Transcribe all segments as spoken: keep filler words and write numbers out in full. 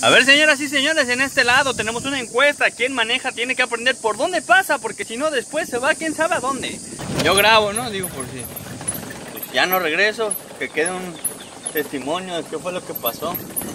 A ver, señoras y señores, en este lado tenemos una encuesta. Quien maneja tiene que aprender por dónde pasa, porque si no después se va quién sabe a dónde. Yo grabo, ¿no? Digo, por si pues ya no regreso, que quede un testimonio de qué fue lo que pasó.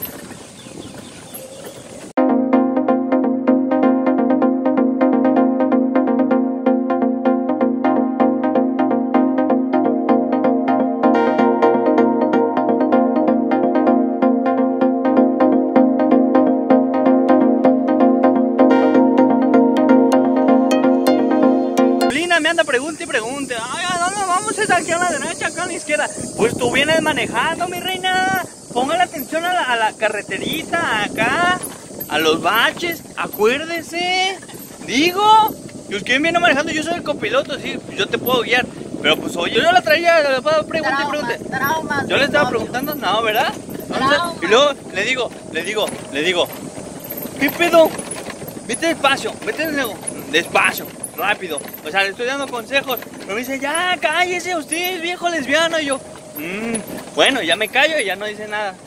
Me anda pregunte y pregunte, ay, ¿a dónde vamos? ¿Es aquí a la derecha, acá a la izquierda? Pues tú vienes manejando, mi reina. Ponga la atención a la, a la carreterita, acá, a los baches, acuérdese. Digo, que usted viene manejando, yo soy el copiloto, sí, yo te puedo guiar. Pero pues oye, yo no la traía, le puedo preguntar y pregunte. Traumas, yo le estaba preguntando, no, ¿verdad? Entonces, y luego le digo, le digo, le digo, ¿qué pedo? Vete despacio, vete despacio. Rápido, o sea, le estoy dando consejos, pero me dice, ya, cállese usted, viejo lesbiano, y yo, mmm, bueno, ya me callo y ya no dice nada.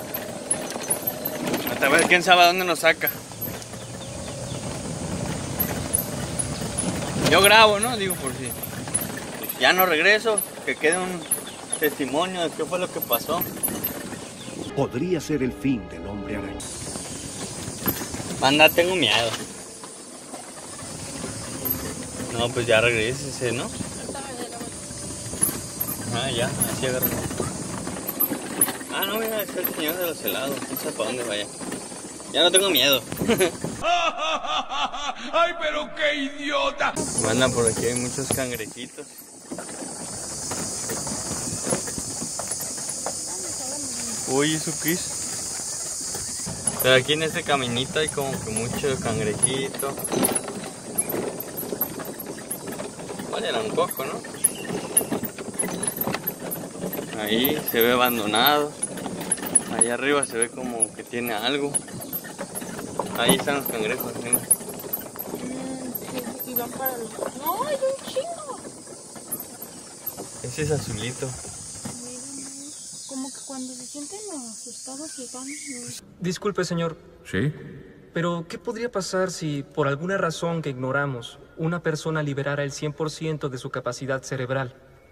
Hasta ver quién sabe a dónde nos saca. Yo grabo, ¿no? Digo, por si pues ya no regreso, que quede un testimonio de qué fue lo que pasó. Podría ser el fin del hombre araña. Anda, tengo miedo. No, pues ya regrésese, ¿no? Ah, ya, así agarró. Ah, no, mira, es el señor de los helados. No sé para dónde vaya. Ya no tengo miedo. ¡Ay, pero qué idiota! Andan por aquí, hay muchos cangrejitos. Uy, ¿eso qué es? Pero aquí en este caminito hay como que mucho cangrejito. Era un coco, ¿no? Ahí se ve abandonado. Allá arriba se ve como que tiene algo. Ahí están los cangrejos, ¿sí? Mm, sí, y van para los... ¡No, hay un chingo! Ese es azulito. Como que cuando se sienten asustados y van... Disculpe, señor. ¿Sí? Pero, ¿qué podría pasar si, por alguna razón que ignoramos, una persona liberara el cien por ciento de su capacidad cerebral?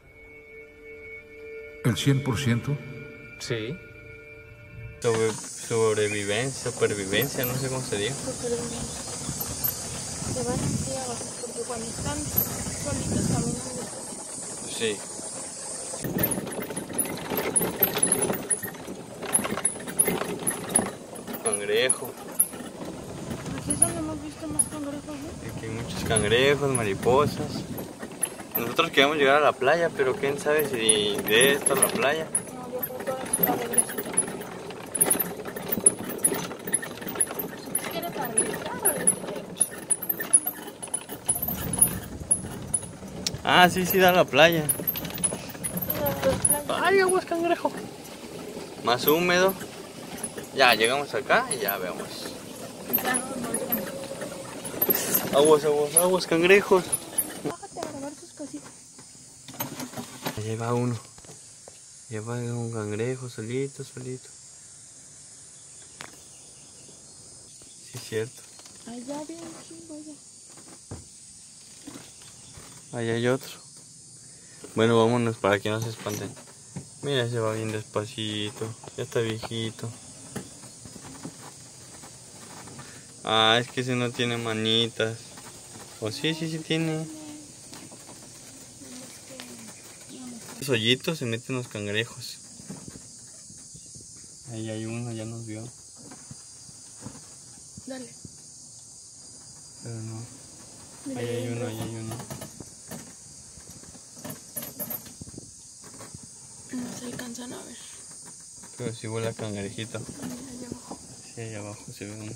¿El cien por ciento? Sí. Sobre, sobrevivencia, supervivencia, no sé cómo se diga. Supervivencia. Se van así abajo, porque cuando están solitos caminan despacio. Sí. Cangrejo. Aquí es donde hemos visto más cangrejos, ¿no? Aquí hay muchos cangrejos, mariposas. Nosotros queríamos llegar a la playa, pero quién sabe si de esta a la playa. No, yo creo que ahora sí la regreso. ¿Quieres regresar o de Ah, sí, sí da a la playa. Ay, aguas cangrejo. Más húmedo. Ya, llegamos acá y ya vemos. Aguas, aguas, aguas cangrejos. Bájate a grabar tus cositas. Allá va uno. Lleva un cangrejo solito, solito. Sí, es cierto. Allá bien chingo ya. Allá hay otro. Bueno, vámonos para que no se espanten. Mira, se va bien despacito. Ya está viejito. Ah, es que ese no tiene manitas. O sí, sí, sí tiene. Los hoyitos se meten los cangrejos. Ahí hay uno, ya nos vio. Dale. Pero no. Ahí hay uno, ahí hay uno. No se alcanzan a ver. Pero sí huele a cangrejito. Allá abajo. Sí, allá abajo se ve uno.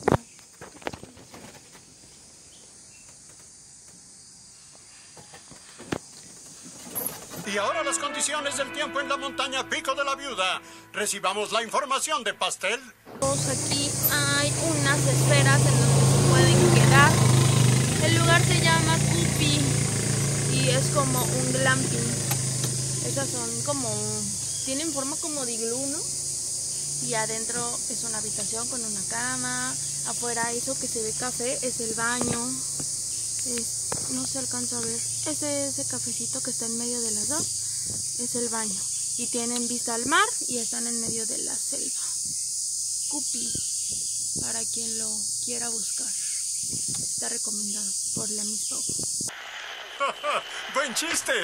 Y ahora las condiciones del tiempo en la montaña Pico de la Viuda. Recibamos la información de Pastel. Aquí hay unas esferas en donde se pueden quedar. El lugar se llama Cupi y es como un glamping. Esas son como, tienen forma como de iglú, ¿no? Y adentro es una habitación con una cama. Afuera eso que se ve café es el baño. Es, no se alcanza a ver. Ese, ese cafecito que está en medio de las dos es el baño. Y tienen vista al mar y están en medio de la selva. Cupi, para quien lo quiera buscar. Está recomendado por la Miss Pau. ¡Buen chiste!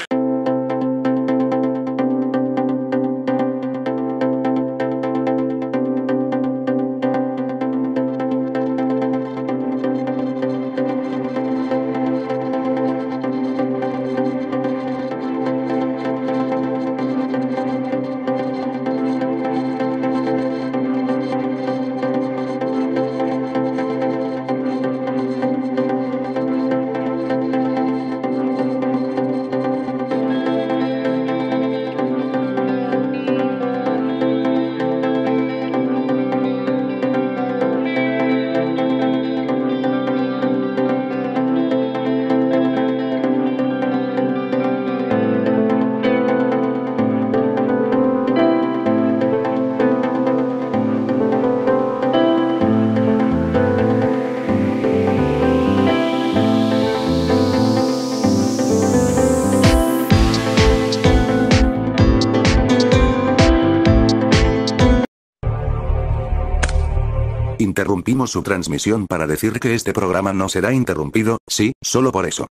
Interrumpimos su transmisión para decir que este programa no será interrumpido, sí, solo por eso.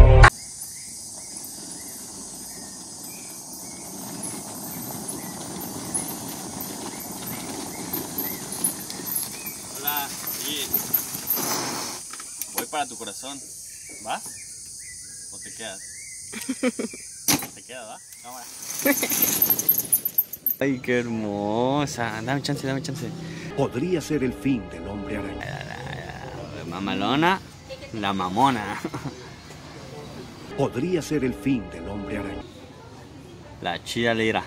Hola, oye. Voy para tu corazón. ¿Vas? ¿O te quedas? ¿Te quedas, va? Cámara. Ay, qué hermosa. Dame chance, dame chance. Podría ser el fin del hombre araña. Mamalona, la mamona. Podría ser el fin del hombre araña. La chida lira.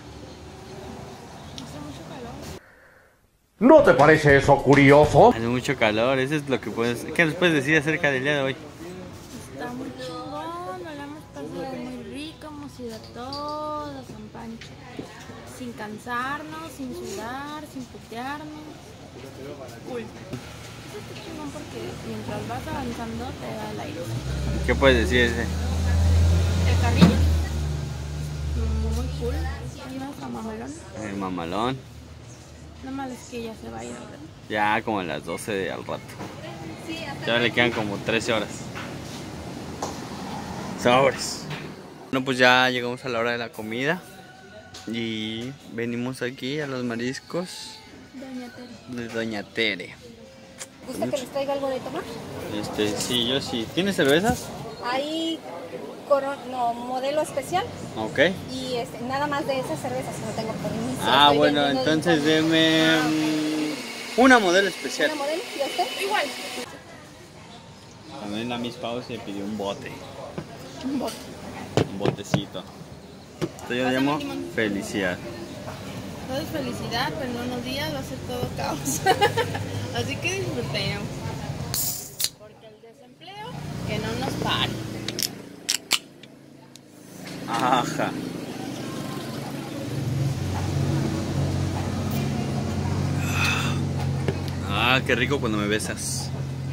¿No te parece eso curioso? Hace mucho calor, eso es lo que puedes... ¿Qué nos puedes decir acerca del día de hoy? Está muy chingón, nos la hemos pasado muy rico, hemos ido a todo San Pancho. Sin cansarnos, sin sudar, sin putearnos. Cool. Eso está chingón porque mientras vas avanzando te da el aire. ¿Qué puedes decir ese? El carril. Muy cool. ¿No está mamalón? El mamalón. Nada más es que ya se va a ir al rato. Ya como a las doce de al rato. Ya le quedan como trece horas. Sobres. Bueno, pues ya llegamos a la hora de la comida. Y venimos aquí a los mariscos Doña Tere. de Doña Tere. ¿Gusta que les traiga algo de tomar? Este, sí, yo sí. ¿Tienes cervezas? Hay coro- no, modelo especial Ok. y este, nada más de esas cervezas, no tengo permiso. Ah, estoy bueno, vendiendo de entonces un- deme Ah, mm, una modelo especial. ¿Una modelo? ¿Y a usted? Igual. También la Miss Pau se pidió un bote. Un bote. Un botecito. Esto yo le llamo felicidad. Todo es felicidad, pero en unos días va a ser todo caos. Así que disfrutemos. Porque el desempleo, que no nos pare. Ajá. Ah, qué rico cuando me besas.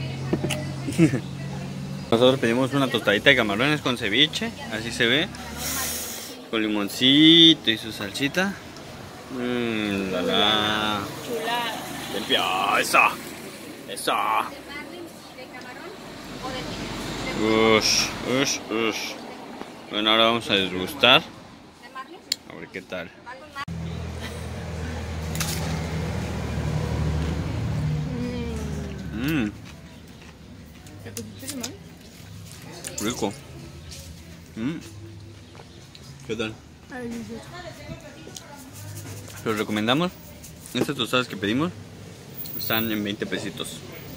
Nosotros pedimos una tostadita de camarones con ceviche, así se ve. Con limoncito y su salsita. Mmm, la la. Chulada. Limpia, esa. Esa. ¿De camarón o de Ush, ush, ush. Bueno, ahora vamos a desgustar. de marlin? A ver qué tal. Mmm. Mmm, ¿Te pusiste limón? rico. Mmm. ¿Qué tal? Ay, delicioso. Los recomendamos. Estas tostadas que pedimos están en veinte pesitos.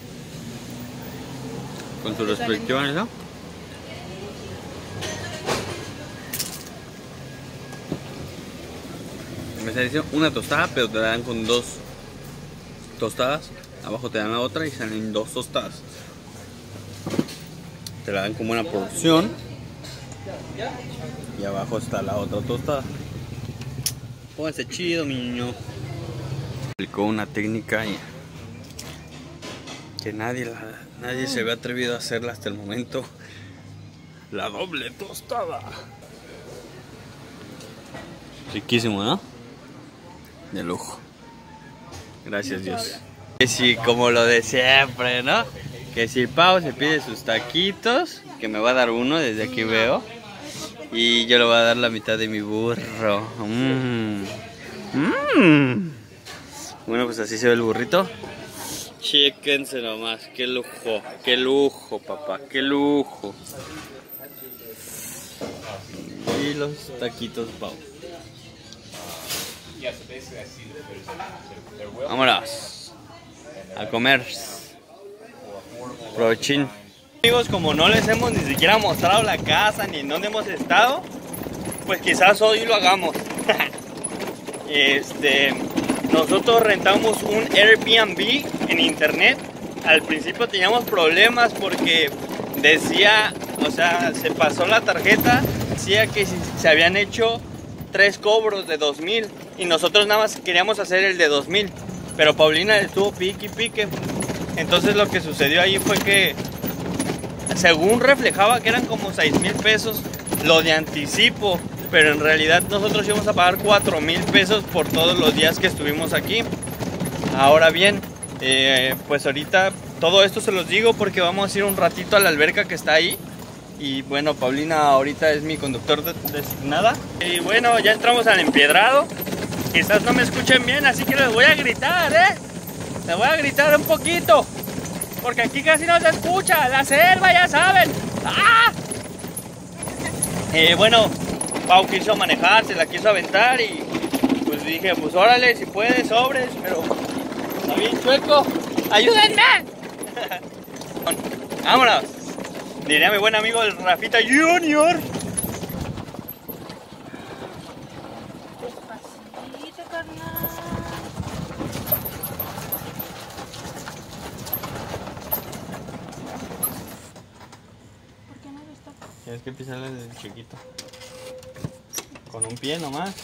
Con su respectiva, ¿no? Me está diciendo una tostada, pero te dan con dos tostadas. Abajo te dan la otra y salen dos tostadas. Te la dan como una porción. Y abajo está la otra tostada. Pónganse chido, mi niño. Aplicó una técnica y que nadie, la, nadie se había atrevido a hacerla hasta el momento. La doble tostada. Riquísimo, ¿no? De lujo. Gracias, Dios. Que si, como lo de siempre, ¿no? Que si Pau se pide sus taquitos, que me va a dar uno, desde aquí veo. Y yo le voy a dar la mitad de mi burro. Mmm. Mmm. Bueno, pues así se ve el burrito. Chéquense nomás, qué lujo, qué lujo, papá, qué lujo. Y los taquitos Pau. Vámonos a comer. Provechín. Amigos, como no les hemos ni siquiera mostrado la casa ni en dónde hemos estado, pues quizás hoy lo hagamos. Este, nosotros rentamos un Airbnb en internet. Al principio teníamos problemas porque decía, o sea, se pasó la tarjeta, decía que se habían hecho tres cobros de dos mil y nosotros nada más queríamos hacer el de dos mil, pero Paulina estuvo pique y pique. Entonces lo que sucedió ahí fue que, según reflejaba que eran como seis mil pesos lo de anticipo, pero en realidad nosotros íbamos a pagar cuatro mil pesos por todos los días que estuvimos aquí. Ahora bien, eh, pues ahorita todo esto se los digo porque vamos a ir un ratito a la alberca que está ahí. Y bueno, Paulina ahorita es mi conductor de designada. Y bueno, ya entramos al empedrado. Quizás no me escuchen bien, así que les voy a gritar, ¿eh? Les voy a gritar un poquito, porque aquí casi no se escucha. La selva, ya saben. ¡Ah! Eh, bueno, Pau quiso manejar, se la quiso aventar y pues dije, pues órale, si puedes, sobres, pero está bien chueco. ¡Ayúdenme! ¡Vámonos! Diría mi buen amigo el Rafita Junior. Despacito, carnal. ¿Por qué no lo está? Tienes que pisarle desde chiquito. Con un pie nomás.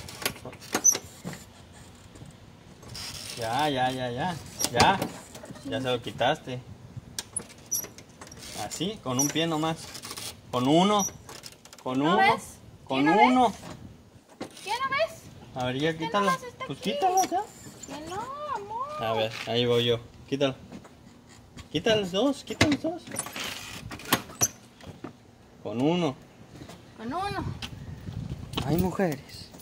Ya, ya, ya, ya. Ya. Ya se lo quitaste. Así, con un pie nomás. Con uno. Con ¿No uno. ves? Con ¿Qué no uno. ¿Qué no ves? A ver, ya ¿Qué quítalo. nomás está Pues aquí? quítalo ya. Que no, amor. A ver, ahí voy yo. Quítalo. Quítalo los dos, quítalo los dos. Con uno. Con uno. Hay mujeres.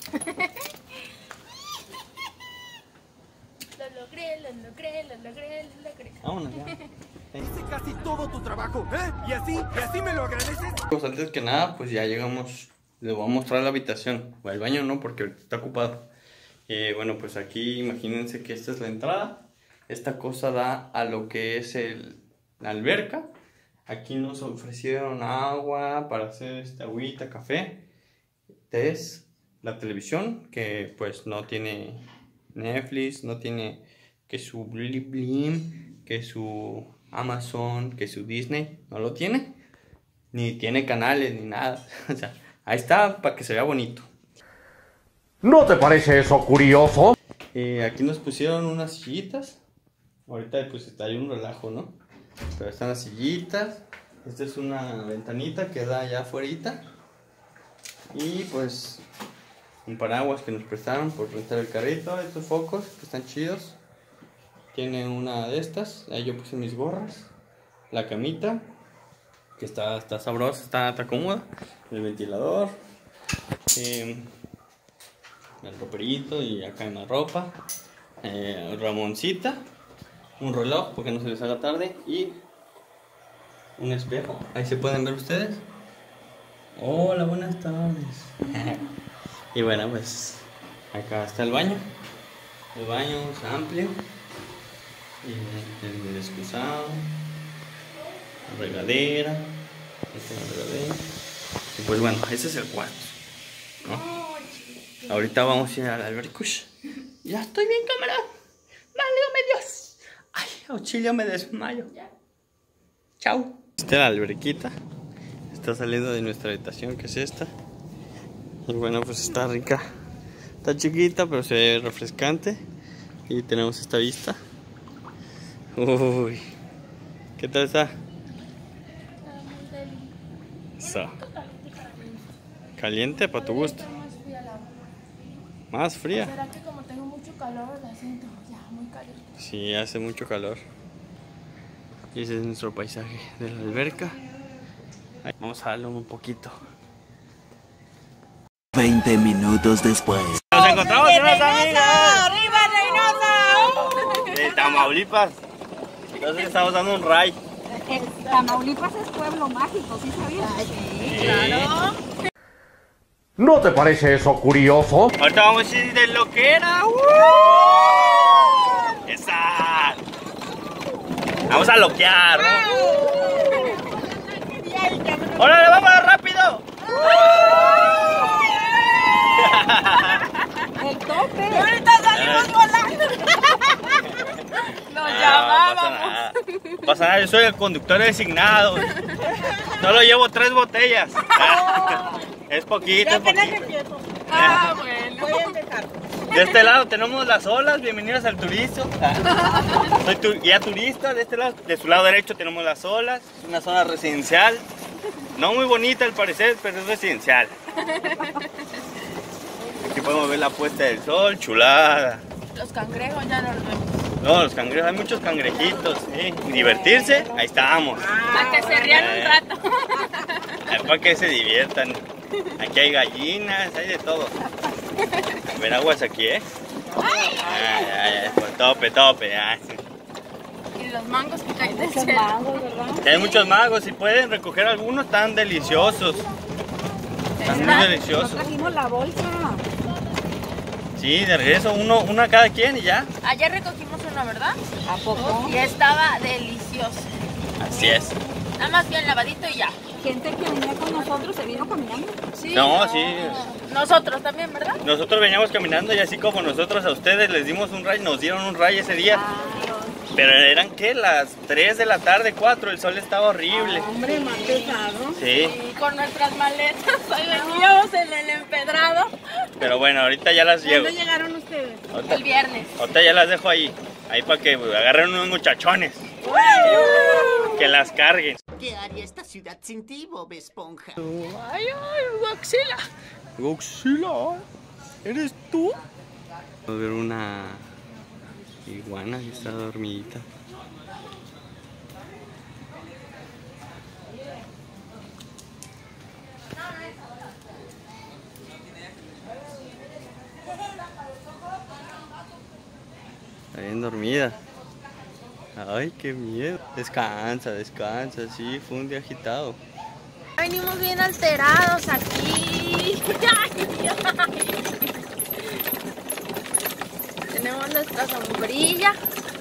Lo logré, lo logré, lo logré, lo logré. Vámonos ya. Hice casi todo tu trabajo, ¿eh? Y así, y así me lo agradeces. Pues antes que nada, pues ya llegamos. Les voy a mostrar la habitación. O el baño no, porque ahorita está ocupado. Eh, bueno, pues aquí imagínense que esta es la entrada. Esta cosa da a lo que es el, la alberca. Aquí nos ofrecieron agua para hacer esta agüita, café. Este es la televisión, que pues no tiene Netflix, no tiene que su Blim Blim, que su Amazon, que su Disney, no lo tiene. Ni tiene canales, ni nada. O sea, ahí está para que se vea bonito. ¿No te parece eso curioso? Eh, aquí nos pusieron unas sillitas. Ahorita pues está ahí un relajo, ¿no? Pero están las sillitas. Esta es una ventanita que da allá afuera. Y pues un paraguas que nos prestaron por rentar el carrito. Estos focos que están chidos. Tiene una de estas. Ahí yo puse mis gorras. La camita, que está, está sabrosa, está, está cómoda. El ventilador. Eh, el roperito y acá en la ropa. Eh, Ramoncita. Un reloj porque no se les haga tarde. Y un espejo. Ahí se pueden ver ustedes. Hola, buenas tardes. Y bueno, pues acá está el baño. El baño es amplio. Y el excusado. La regadera. Esta es la regadera. Y pues bueno, ese es el cuarto, ¿no? Ahorita vamos a ir al albercush. Ya estoy bien, cámara. Válgame Dios. Ay, auxilio, me desmayo. Chau. Esta es la alberquita. Está saliendo de nuestra habitación, que es esta. Y bueno, pues está rica. Está chiquita, pero se ve refrescante. Y tenemos esta vista. Uy, ¿qué tal está? Está caliente para tu gusto. Más fría. ¿Será que como tengo mucho calor la siento ya muy caliente? Sí, hace mucho calor. Y ese es nuestro paisaje de la alberca. Ahí, vamos a darle un poquito. veinte minutos después. Nos encontramos con unas amigas. ¡Arriba Reynosa! De Tamaulipas. Entonces estamos dando un ray. Tamaulipas es pueblo mágico, ¿sí sabías? Sí, claro. ¿No te parece eso curioso? Ahorita vamos a ir de lo que era. ¡Uh! ¡Esa! Vamos a loquear, ¿no? ¡Órale, vámonos rápido! El tope. Ahorita salimos volando. Nos llamábamos. No pasa nada. No pasa nada, yo soy el conductor designado. Solo llevo tres botellas. Es poquito, es poquito. Ah, bueno. Voy a empezar. De este lado tenemos las olas, bienvenidos al turismo. Soy tu, guía turista, de este lado, de su lado derecho tenemos las olas, es una zona residencial. No muy bonita al parecer, pero es residencial. Aquí podemos ver la puesta del sol, chulada. Los cangrejos ya los vemos. No, los cangrejos, hay muchos cangrejitos, ¿sí? Divertirse, ahí estamos. Para que se rían un rato. Para que se diviertan. Aquí hay gallinas, hay de todo. Ven aguas aquí, ¿eh? Ay, ay, ay, pues tope, tope. Ay. Y los mangos que caen del Muchos cielo. mangos, ¿verdad? Hay muchos magos, si pueden recoger algunos, tan deliciosos. Están muy No deliciosos. trajimos la bolsa. Sí, de regreso, uno, uno a cada quien y ya. Ayer recogimos uno, ¿verdad? ¿A poco? Y estaba delicioso. Así es. Nada más bien lavadito y ya. Gente que venía con nosotros se vino caminando. Sí. No, sí. Nosotros también, ¿verdad? Nosotros veníamos caminando y así como nosotros a ustedes les dimos un ray, nos dieron un ray ese día. Pero eran, ¿qué? Las tres de la tarde, cuatro, el sol estaba horrible. Hombre, más pesado. Sí. Y con nuestras maletas, ahí veníamos en el empedrado. Pero bueno, ahorita ya las llevo. ¿Cuándo llegaron ustedes? Ahorita, El viernes. ahorita ya las dejo ahí. Ahí para que agarren unos muchachones. Que las carguen. ¿Qué haría esta ciudad sin ti, Bob Esponja? Ay, ay, Godzilla. Godzilla, ¿eres tú? Vamos a ver una iguana que está dormidita. Está bien dormida. Ay, qué miedo. Descansa, descansa, sí, fue un día agitado. Venimos bien alterados aquí. Tenemos nuestra sombrilla.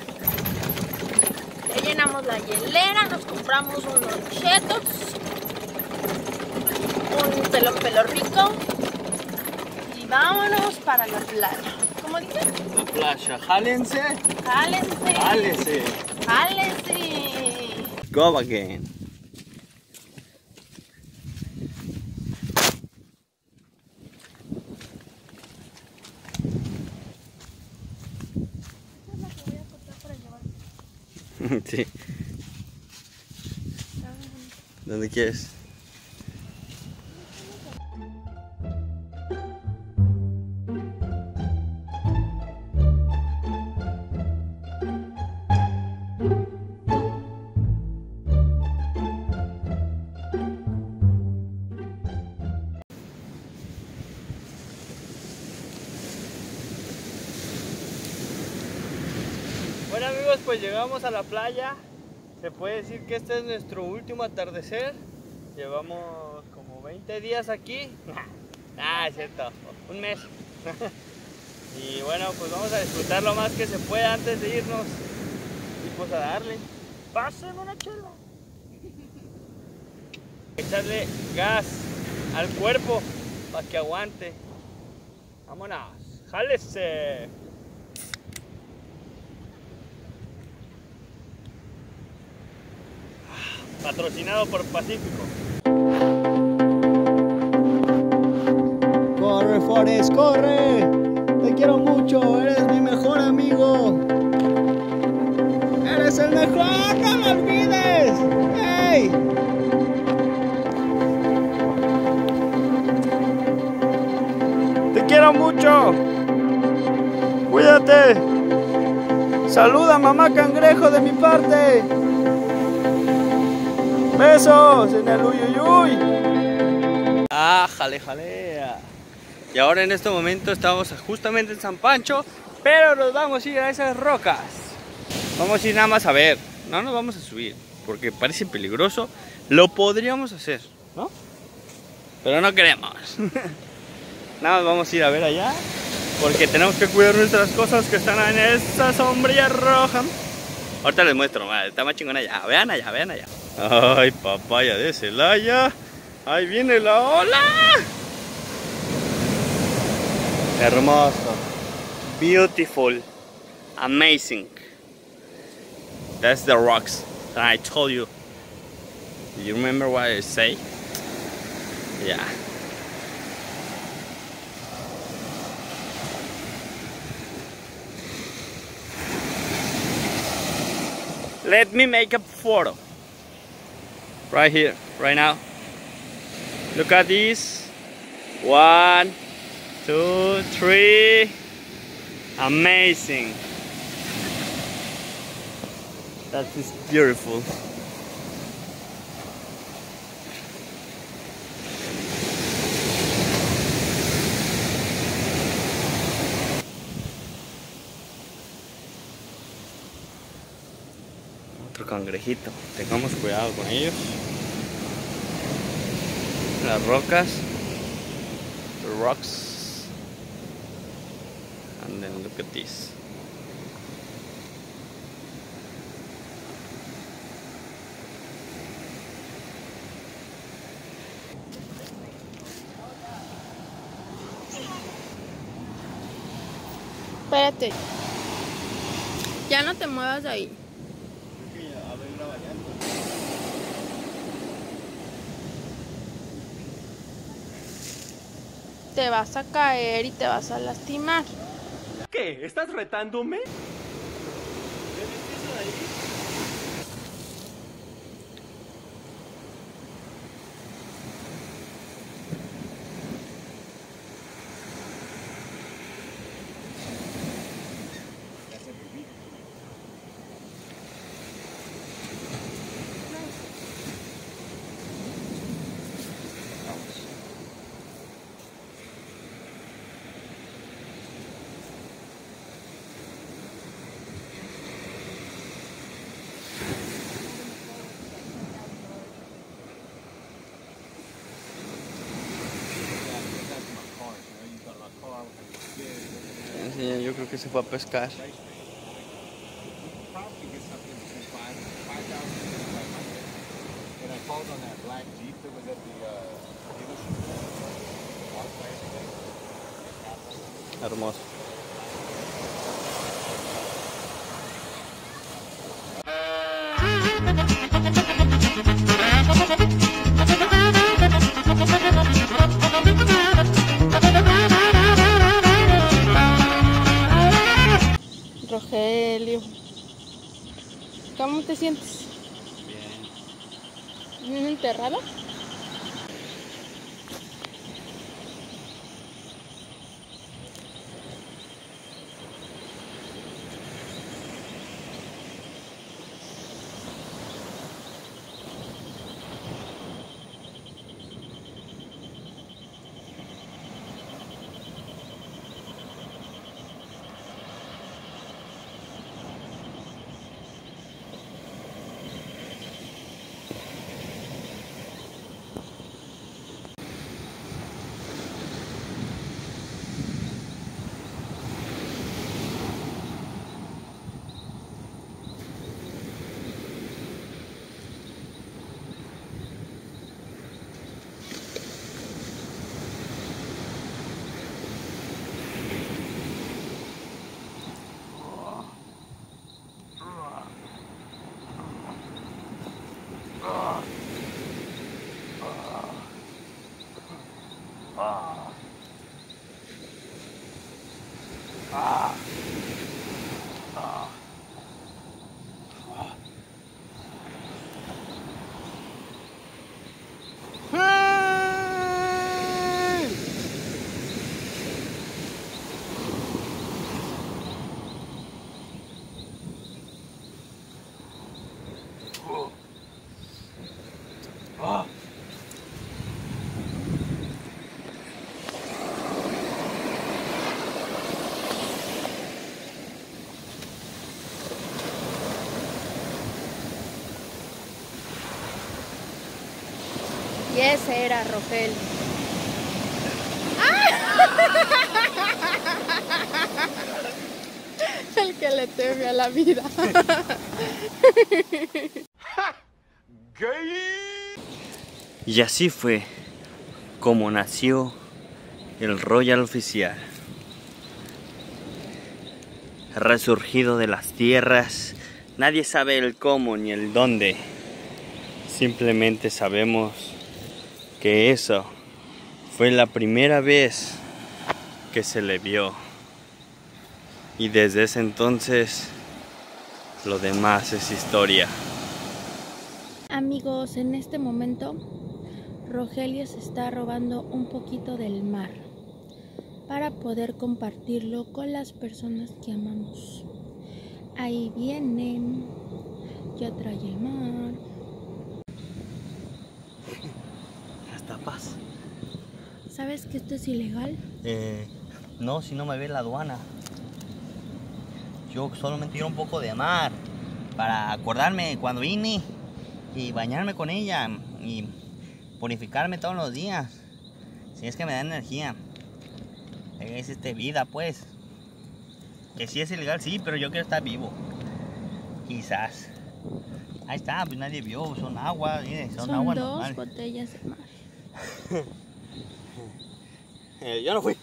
Ya llenamos la hielera, nos compramos unos chetos, un pelo pelo rico y vámonos para la playa. ¿Cómo dices? La playa, jálense. Jálense. Jálense. Jálense. Go again. Sí. ¿Dónde quieres? Bueno amigos, pues llegamos a la playa. Se puede decir que este es nuestro último atardecer. Llevamos como veinte días aquí. Ah, es cierto, un mes. Y bueno, pues vamos a disfrutar lo más que se pueda antes de irnos. Y pues a darle. Pasen una chela. Echarle gas al cuerpo para que aguante. Vámonos, jálese. Patrocinado por Pacífico. Corre, Forrest, corre. Te quiero mucho, eres mi mejor amigo. el mejor, no lo olvides. ¡Hey! Te quiero mucho. Cuídate. Saluda, mamá cangrejo, de mi parte. Besos en el uyuyuy. Ah, jale, jalea. Y ahora en este momento estamos justamente en San Pancho, pero nos vamos a ir a esas rocas. Vamos a ir nada más a ver. No nos vamos a subir, porque parece peligroso. Lo podríamos hacer, ¿no? Pero no queremos. Nada más vamos a ir a ver allá, porque tenemos que cuidar nuestras cosas que están en esa sombrilla roja. Ahorita les muestro, está más chingona allá. Vean allá, vean allá. Ay, papaya de Celaya. Ahí viene la ola. Hermoso. Beautiful. Amazing. That's the rocks that I told you. Do you remember what I say? Yeah. Let me make a photo. Right here, right now. Look at this. One, two, three. Amazing. That is beautiful. Otro cangrejito. Tengamos cuidado con ellos. Las rocas. The rocks. And then look at this. Espérate. Ya no te muevas de ahí. Te vas a caer y te vas a lastimar. ¿Qué? ¿Estás retándome? Sí, yo creo que se fue a pescar. Hermoso. Rogelio, ¿cómo te sientes? Bien. ¿Bien enterrado? Y ese era Rogelio. El que le teme a la vida. Y así fue como nació el Royal Oficial. Resurgido de las tierras, nadie sabe el cómo ni el dónde. Simplemente sabemos que eso fue la primera vez que se le vio. Y desde ese entonces, lo demás es historia. Amigos, en este momento, Rogelio se está robando un poquito del mar para poder compartirlo con las personas que amamos. Ahí vienen, ya trae el mar. Hasta paz. ¿Sabes que esto es ilegal? Eh, no, si no me ve la aduana. Yo solamente quiero un poco de mar para acordarme cuando vine y bañarme con ella y purificarme todos los días. Si es que me da energía. Es este vida, pues. Que sí es ilegal, sí, pero yo quiero estar vivo. Quizás. Ahí está, pues nadie vio, son agua, mire, son, son agua dos normales. botellas de mar. eh, yo no fui.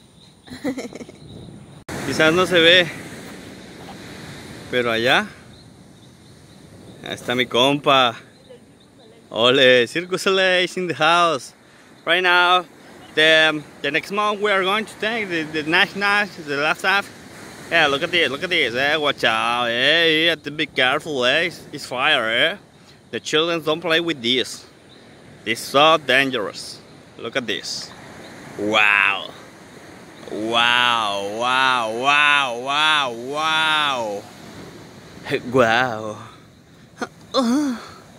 Quizás no se ve, pero allá, ahí está mi compa. Ole, Circus Soleil is in the house. Right now, the, the next month we are going to take the, the national, the last half. Yeah, look at this, look at this, eh, watch out, eh, you have to be careful, eh, it's, it's fire, eh. The children don't play with this. It's so dangerous. Look at this. Wow. Wow, wow, wow, wow, wow. Wow. Oh,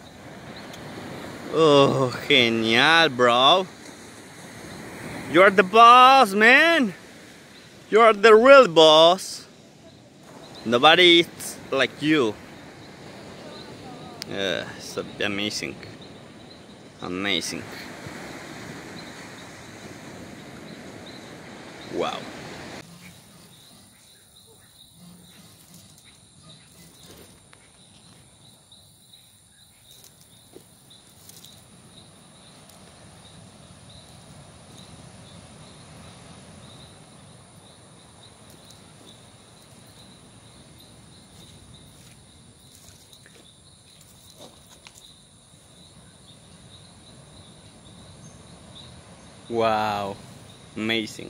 oh, genial, bro. You're the boss, man. You're the real boss. Nobody is like you. Yeah, it's amazing. Amazing. Wow. Wow, amazing.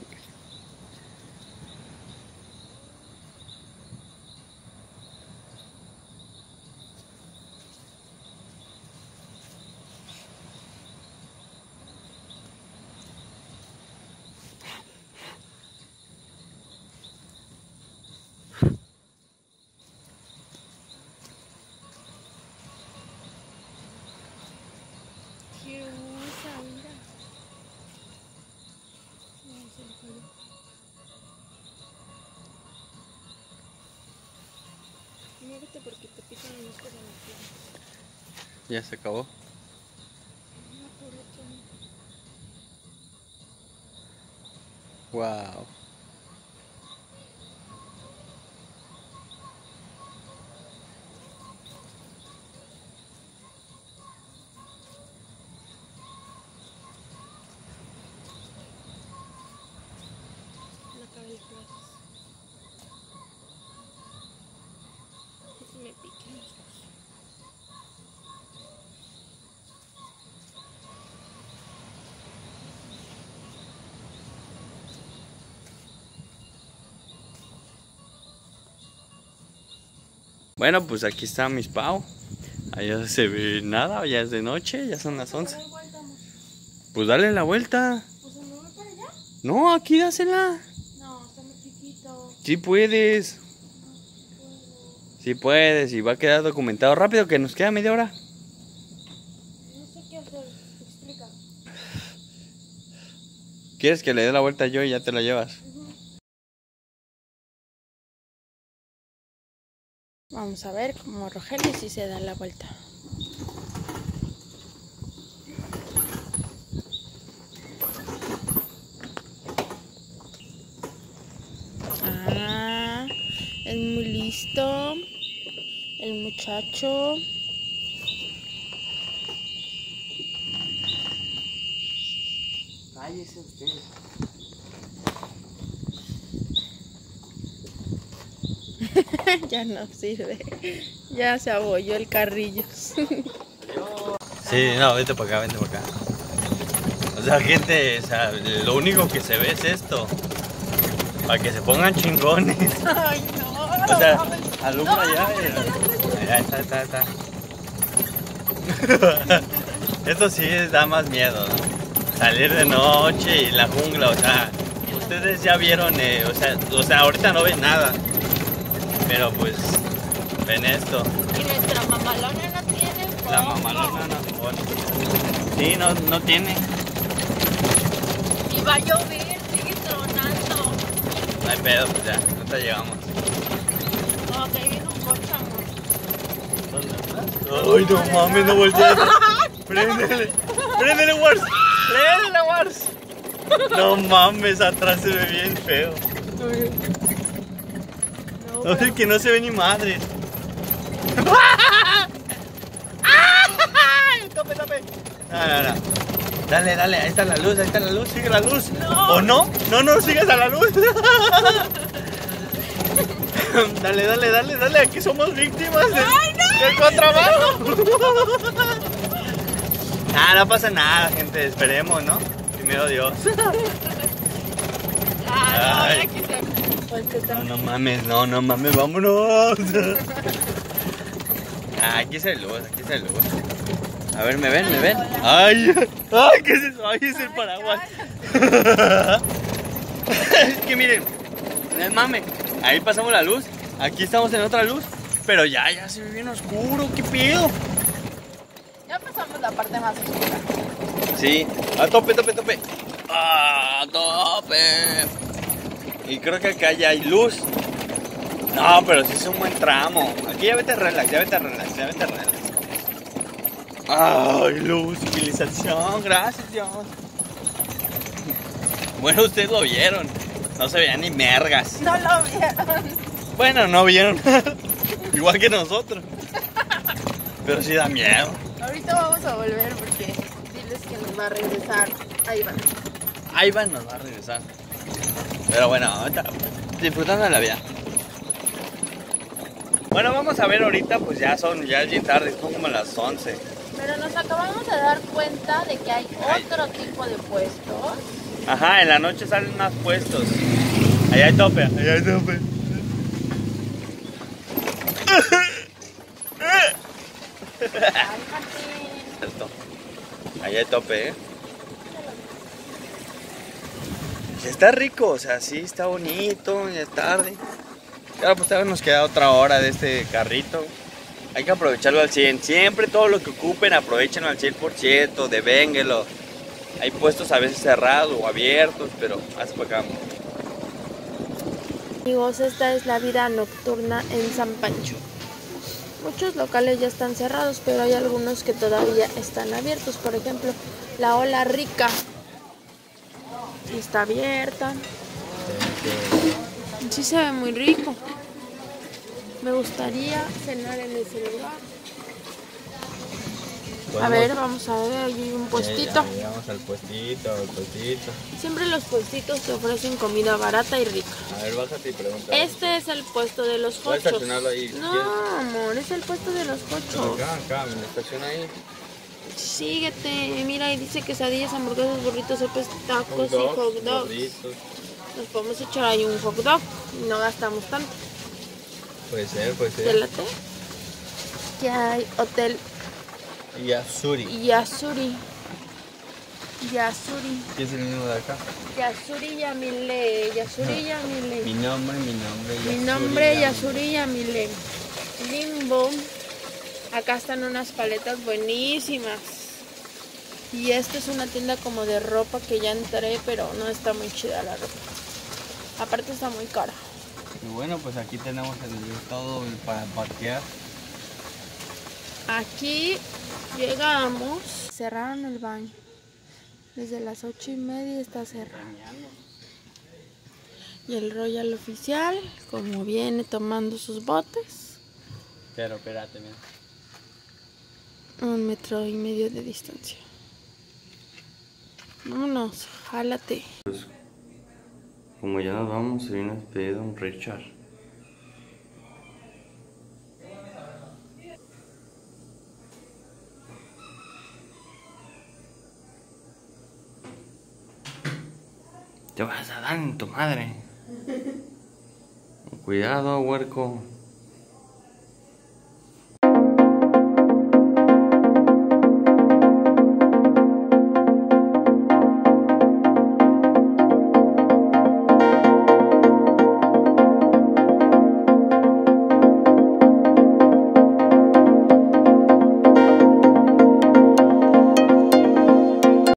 Muévete porque te pican los ojos de la piel. Ya se acabó. No, por otro. Wow. La cabeza. Me piqué los ojos. Bueno, pues aquí está mis pau. Allá no se ve nada, ya es de noche, ya son las once. Pues dale la vuelta. Pues me voy para allá. No, aquí dásela. No, está muy chiquito. Sí puedes. Sí puedes y va a quedar documentado rápido, que nos queda media hora. No sé qué hacer, explica. ¿Quieres que le dé la vuelta yo y ya te la llevas? Vamos a ver cómo Rogelio sí se da la vuelta. muchacho. Cállese usted. Ya no sirve. Ya se abolló el carrillo. Sí, no, vete para acá, vete para acá. O sea, gente, o sea, lo único que se ve es esto. Para que se pongan chingones. Ay, no. O sea, alumbra allá. Allá está, está, está. Esto sí da más miedo, ¿no? Salir de noche y la jungla, o sea, ustedes ya vieron, eh, o sea, o sea, ahorita no ven nada. Pero pues, ven esto. Y nuestra mamalona no tiene foco. La mamalona no, bueno. Sí, no, no tiene. Y va a llover, sigue tronando. No hay pedo, pues ya, ahorita llegamos. No, que viene un coche, amor. ¿Dónde estás? Ay, no mames, no voltees. Préndele, préndele, Wars. Préndele, Wars. No mames, atrás se ve bien feo. No, o sea, que no se ve ni madre. Tope, tope. No, no, no. Dale, dale, ahí está la luz, ahí está la luz, sigue la luz. No. ¿O no? No, no sigas a la luz. Dale, dale, dale, dale, aquí somos víctimas del, Ay, no. del contrabando. Ah, no pasa nada, gente, esperemos, ¿no? Primero Dios. Ah, Ay. no, aquí se... No, no mames, no, no mames, vámonos. Ah, aquí se luz, aquí se luz. A ver, ¿me ven? ¿Me ven? Ay, ay, ¿qué es eso? Ay, es el paraguas. Es que miren, no es mame. Ahí pasamos la luz, aquí estamos en otra luz, pero ya, ya se ve bien oscuro, ¿qué pedo? Ya pasamos la parte más oscura. Sí, a tope, tope, tope. ¡Ah, tope! Y creo que acá ya hay luz. No, pero sí es un buen tramo. Aquí ya vete relax, ya vete relax, ya vete relax. ¡Ay, luz, civilización! Gracias, Dios. Bueno, ustedes lo vieron. No se veían ni mergas. No lo vieron. Bueno, no vieron. Igual que nosotros. Pero sí da miedo. Ahorita vamos a volver porque diles que nos va a regresar. Ahí van. Ahí van, nos va a regresar. Pero bueno, ahorita disfrutando de la vida. Bueno, vamos a ver ahorita, pues ya son, ya es bien tarde, son como las once. Pero nos acabamos de dar cuenta de que hay otro tipo de puestos. Ajá, en la noche salen más puestos. Allá hay tope, allá hay tope. Cierto. Allá hay tope, ¿eh? Ya está rico, o sea, sí, está bonito, ya es tarde. Claro, pues todavía nos queda otra hora de este carrito. Hay que aprovecharlo al cien. Siempre todo lo que ocupen, aprovechenlo al cien por ciento, devénguelo. Hay puestos a veces cerrados o abiertos, pero haz para acá. Amigos, esta es la vida nocturna en San Pancho. Muchos locales ya están cerrados, pero hay algunos que todavía están abiertos. Por ejemplo, la Ola Rica está abierta. Sí se ve muy rico. Me gustaría cenar en ese lugar. A ver, vamos a ver, ahí hay un puestito. Vamos al puestito, al puestito. Siempre los puestitos te ofrecen comida barata y rica. A ver, bájate y pregunta. Este es el puesto de los ¿Puedes cochos. estacionarlo ahí? No, ¿Quieres? amor, es el puesto de los cochos. Acá, acá, me lo estaciona ahí. Síguete, mira, ahí dice quesadillas, hamburguesas, burritos, sopes, tacos y hot dogs. Burritos. Nos podemos echar ahí un hot dog y no gastamos tanto. Puede ser, puede ¿Te ser. late? Que hay hotel Yasuri. Yasuri. Yasuri. ¿Qué es el mismo de acá? Yasuri Yamile. Yasuri Yamile. Mi nombre, mi nombre. Mi nombre Yasuri Yamile. Limbo. Acá están unas paletas buenísimas. Y esta es una tienda como de ropa que ya entré, pero no está muy chida la ropa. Aparte está muy cara. Y bueno, pues aquí tenemos el todo para parquear. Aquí llegamos. Cerraron el baño. Desde las ocho y media está cerrado. Y el Royal oficial, como viene tomando sus botes. Pero espérate, mira. Un metro y medio de distancia. Vámonos, jálate. Pues, como ya nos vamos, se viene a despedir un Richard. Te vas a dar en tu madre. Cuidado, huerco.